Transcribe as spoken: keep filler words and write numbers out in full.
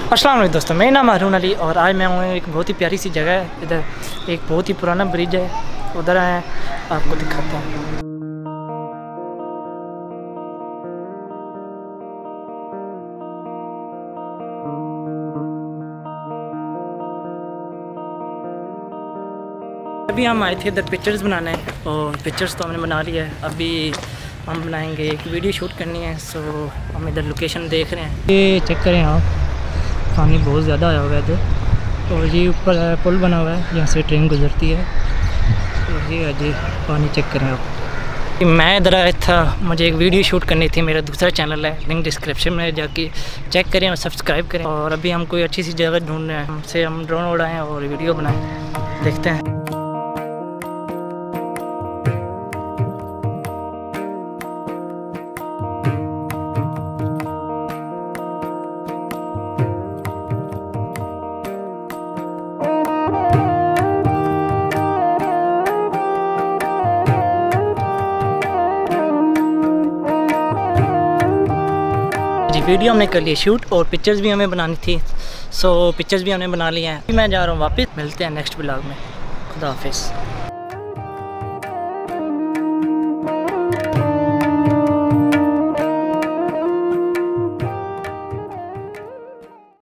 अस्सलाम वालेकुम दोस्तों, मेरा नाम हारून अली और आज मैं हूँ एक बहुत ही प्यारी सी जगह है। इधर एक बहुत ही पुराना ब्रिज है, उधर आए आपको दिखाता हूँ। अभी हम आए थे इधर पिक्चर्स बनाने और पिक्चर्स तो हमने बना लिया है। अभी हम बनाएंगे, एक वीडियो शूट करनी है, सो हम इधर लोकेशन देख रहे हैं। ये चेक करें आप, पानी बहुत ज़्यादा आया हुआ है इधर और ये ऊपर पुल बना हुआ है, यहाँ से ट्रेन गुजरती है। और ये जी पानी चेक करें आप। मैं इधर आया था, मुझे एक वीडियो शूट करनी थी। मेरा दूसरा चैनल है, लिंक डिस्क्रिप्शन में जाके चेक करें और सब्सक्राइब करें। और अभी हम कोई अच्छी सी जगह ढूंढ रहे हैं, हमसे हम ड्रोन उड़ाएँ और वीडियो बनाएँ, देखते हैं। जी वीडियो हमने कर ली शूट और पिक्चर्स भी हमें बनानी थी, सो पिक्चर्स भी हमने बना ली हैं। मैं जा रहा हूँ वापस, मिलते हैं नेक्स्ट ब्लॉग में। खुदा हाफिज़।